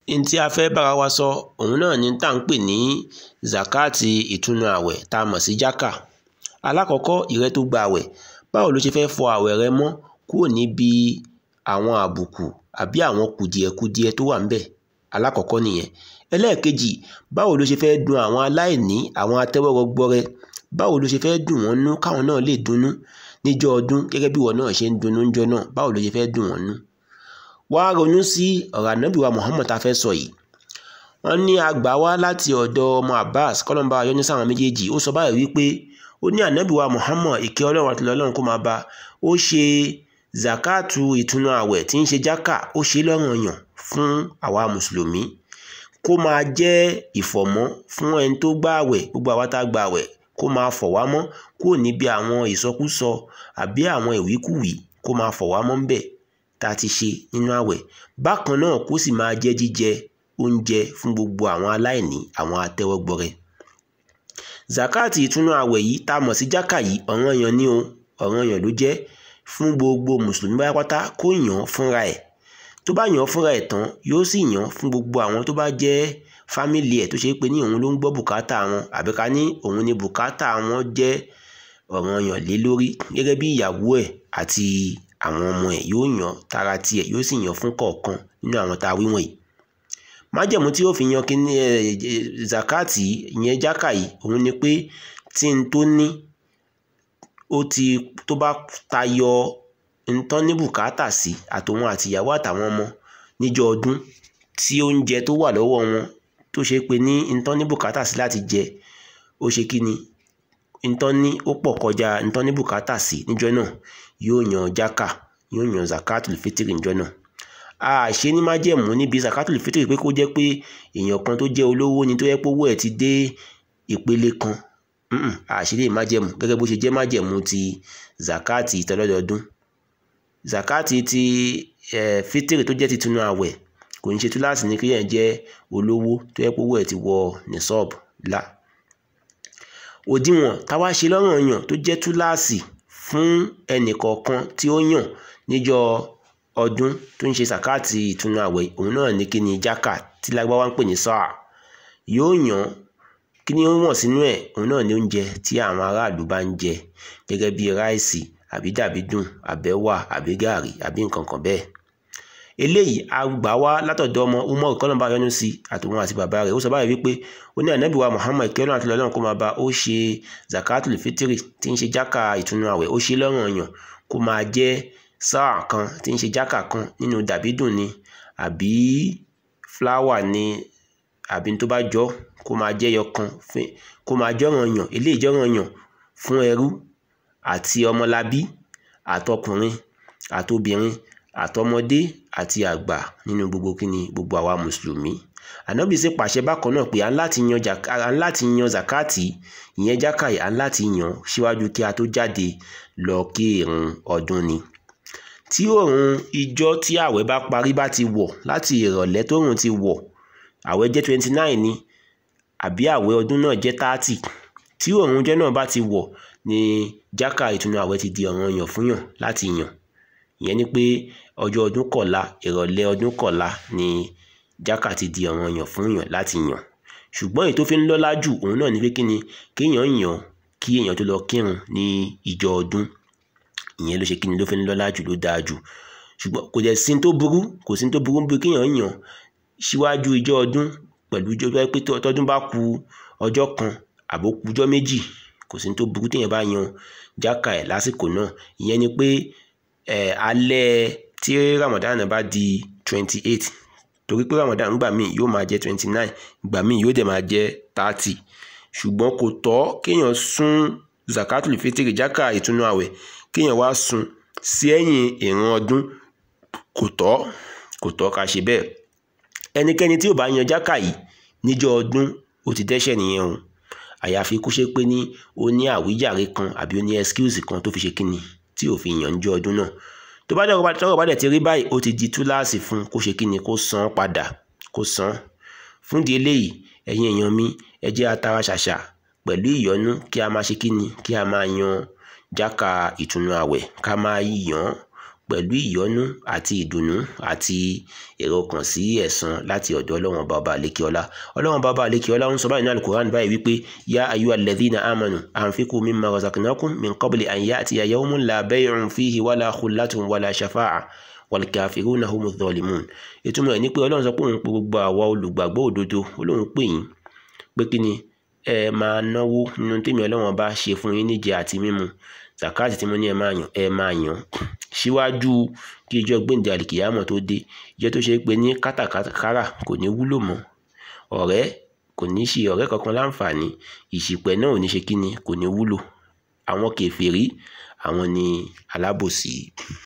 n tí a fẹ́ bára wa sọ òun náà ni tá à ń pè ní zakati ìtúnu àwẹ̀ tá a mọ̀ sí jákà. Alákọ̀ọ́kọ́, ìrẹ́ tó gba àwẹ̀, báwo ló ṣe fẹ́ fọ àwẹ̀ rẹ mọ́ kúrò níbi àwọn àbùkù àbí àwọn kùdìẹ̀kudiẹ tó wà ńbẹ̀? Alákọ̀ọ́kọ́ nìyẹn. Ẹlẹ́ẹ̀kejì, báwo ló ṣe fẹ́ dùn àwọn aláìní, àwọn atẹ́wọ́rọgbọrẹ, báwo ló ṣe fẹ́ dùn wọ́n nú káwọn náà lè dunnú níjọ́ ọdún gẹ́gẹ́ bí ìwọ náà ṣe ń dunnú níjọ́ náà, báwo ló ṣe fẹ́ dùn wọ́n nú? Wá ronú sí ọ̀rọ̀ ànábì wa Muhammad tá a fẹ́ sọ yìí. Wọ́n ní àgbà wá láti ọ̀dọ̀ ọmọ Abbas kọ́lọ́mbà yọ́nú sáwọn méjèèjì. Ó sọ báyìí wípé ó ní ànábì wa Muhammad ìkẹ́ Ọlọ́run àti Ọlọ́run kó máa bá, ó ṣe zakatu ìtúnu àwẹ̀ tí ń ṣe jákà, ó ṣe lọ́ranyàn fún àwa mùsùlùmí kó máa jẹ́ ìfọ̀mọ́ fún ẹni tó gba àwẹ̀, gbogbo àwa tá a gba àwẹ̀, kó máa fọ̀ wá mọ́ kúrò níbi àwọn ìsọkúsọ àbí àwọn ìwíkúwìí, kó máa fọ̀ wá mọ́ ńbẹ̀ tá a ti ṣe nínú àwẹ̀. Bákan náà kó sì máa jẹ́ jíjẹ oúnjẹ fún gbogbo àwọn aláìní, àwọn atẹ́wọ́gbọrẹ. Zakati ìtúnu àwẹ̀ yìí tá a mọ̀ sí jákà yìí ọ̀ranyàn ni o, ọ̀ranyàn ló jẹ́ fún gbogbo mùsùlùmí pátápátá kó yàn án fúnra ẹ̀. Tó bá yàn án fúnra ẹ̀ tán, yóò sì yàn án fún gbogbo àwọn tó bá jẹ́ fámìlì ẹ̀ tó ṣe pé ní òun ló ń gbọ́ bùkátà wọn, àbí ká ní òun ni bùkátà wọn jẹ́ ọ̀ranyàn lé lórí, gẹ́gẹ́ bí ìyàwó ẹ̀ àti àwọn ọmọ ẹ̀ yóò yàn tara tiẹ̀, yóò sì yàn fún kọ̀ọ̀kan nínú àwọn tá a wí wọ̀nyí. Májẹ̀mú tí ó fi yan kíní zakati ìyẹn jákà yìí òun ni pé tí n tó ní tó bá tayọ ntán ní bùkátà sí àtòun àti ìyàwó àtàwọn ọmọ níjọ́ ọdún, tí oúnjẹ tó wà lọ́wọ́ wọn tó ṣe pé ní ntán ní bùkátà sí láti jẹ, ó ṣe kí ni ntán ní ó pọ̀ kọjá ntán ní bùkátà sí níjọ́ náà, yóò yan jákà, yóò yan zakatul fitiri níjọ́ náà. A ṣe ní májẹ̀mú níbi zakatul fitiri pé kó jẹ́ pé èèyàn kan tó jẹ́ olówó ni tó yẹ pé owó ẹ̀ ti dé ìpele kan. A ṣe lè májẹ̀mú gẹ́gẹ́ bó ṣe jẹ́ májẹ̀mú ti zakati tọlọ́dọọdún. Zakati ti fitiri tó jẹ́ titunu àwẹ̀ kò ní ṣe túláàsì ní kéèyàn jẹ́ olówó tó yẹ pé owó ẹ̀ ti wọ nìsọ́ọ̀bù là. Òdiwọ̀n táwa ṣe lọ́ranyàn tó jẹ́ túláàsì fún ẹnì kọ̀ọ̀kan tí ó yàn níjọ́ ọdún tó ń ṣe zakati ìtúnu àwẹ̀, òun náà ní kí ni jákà tí lágbáwá ń pè ní sáà. Yóò yàn kí ni ó wọ̀n sínú ẹ̀, òun náà ní oúnjẹ tí àwọn aráàlú bá ń jẹ gẹ́gẹ́ bí ráìsì àbí dàbídùn àbẹ́wà àbí gààrí àbí nǹkan kan bẹ́ẹ̀. Eléyìí a gbà wá látọ̀dọ̀ ọmọ Umar kọ́lọ́mbà yọ́nú sí àtòun àti bàbá rẹ̀. Ó sọ báyìí wípé ó ní ànábì wa Muhammad kí Ọlọ́run àti Ọlọ́run kó máa bá, ó ṣe zakatul fitiri tí ń ṣe jákà ìtúnu àwẹ̀, ó ṣe lọ́ranyàn kó máa jẹ́ sáà kan tí ń ṣe jákà kan nínú dàbídùn ni àbí fúláwà ni àbí tó bá jọ, kó máa jẹ́ yọkan, kó máa jọ́ranyàn. Eléyìí jọ́ranyàn fún ẹrú àti ọmọlábí àtọkùnrin àtobìnrin àtọmọdé àti àgbà nínú gbogbo kíni gbogbo àwa mùsùlùmí. Ànábì sì pàṣẹ bákan náà pé à ń láti yan zakati ìyẹn jákà yìí, à ń láti yan síwájú kí a tó jáde lọ kí ìrun ọdún ni. Tí òòrùn ìjọ tí àwẹ̀ bá parí bá ti wọ̀, láti ìrọ̀lẹ́ tóòrùn ti wọ̀, àwẹ̀ jẹ́ 29 ni àbí àwẹ̀ ọdún náà jẹ́ 30, tí òòrùn ọjọ́ náà bá ti wọ̀ ni jákà ìtúnu àwẹ̀ ti di ọ̀ranyàn fún yàn láti yàn. Ìyẹn ni pé ọjọ́ ọdún kọ̀la, ìrọ̀lẹ́ ọdún kọ̀la ni jákà ti di ọ̀ranyàn fún yàn láti yàn. Ṣùgbọ́n èyí tó fi ń lọ́lá jù òun náà ni pé kíni kéèyàn yàn kí èèyàn tó lọ kírun ní ìjọ ọdún. Ìyẹn ló ṣe kíni ló fi ń lọ́lá jù, ló dáa jù. Ṣùgbọ́n kò dẹ̀ sí tó burú, kò sí tó burú bí kéèyàn yàn síwájú ìjọ ọdún pẹ̀lú ìjọ tó yẹ pé tọdún bá ku ọjọ́ kan àbó ku ọjọ́ méjì, kò sí tó burú téèyàn bá yan jákà ẹ̀ lásìkò náà. Ìyẹn ni pé alẹ́ tí Ramadan bá di 28, torí pé Ramadan nígbà míì yóò máa jẹ́ 29, ìgbà míì yóò dẹ̀ máa jẹ́ 30. Ṣùgbọ́n kò tọ́ kéèyàn sún zakatul fitiri jákà ìtúnu àwẹ̀ kéèyàn wá sún sí ẹ̀yìn ìrun ọdún, kò tọ́ ká ṣe bẹ́ẹ̀. Ẹnikẹ́ni tí ò bá yan jákà yìí níjọ́ ọdún ó ti dẹ́ṣẹ̀ nìyẹn o, àyàfi kó ṣe pé ní ó ní àwíjàre kan àbí ó ní excuse kan tó fi ṣe kíni tí ò fi yàn níjọ́ ọdún náà. Tọ́rọ̀ bá dẹ̀ ti rí báyìí, ó ti di túláàsì fún kó ṣe kíni kó san padà, kó san. Fún di eléyìí, ẹ̀yin èèyàn mi, ẹ jẹ́ a tara ṣàṣà pẹ̀lú ìyọ́nú kí a máa ṣe kíni, kí a máa yan jákà ìtúnu àwẹ̀, ká máa yàn pẹ̀lú ìyọ́nú àti ìdùnnú àti èrò kan sí ẹ̀san láti ọ̀dọ̀ Ọlọ́run bàbá àlékiọlá. Ọlọ́run bàbá àlékiọlá ń sọ báyìí ní Al-Qur'an báyìí wípé yá ayyuhal ladhina amanu anfiqu mimma razaqnakum min qabli an ya'tiya yawmun la bay'un fihi wala khullatun wala shafa'a wal kafiruna humuz zalimun. ìtumọ̀ ẹ̀ ní pé Ọlọ́run sọ pé òun pe gbogbo àwa olùgbàgbọ́ òdodo, Ọlọ́run pè yín pé kí ni ẹ máa náwó nínú tèmi Ọlọ́run bá ṣe fún yín níjẹ àti mímu. Zakati tí mo ní ẹ máa yàn síwájú kí ìjọ gbẹ̀ǹdẹ̀ àlìkìyámọ̀ tó dé, ìjọ tó ṣe pé ní kátàkárà kò ní wúlò mọ́, ọ̀rẹ́ kò ní ṣe ọ̀rẹ́ kankan láǹfààní, ìṣìpẹ̀ náà ò ní ṣe kíni, kò ní wúlò. Àwọn kèfèrí àwọn ni alábòsí.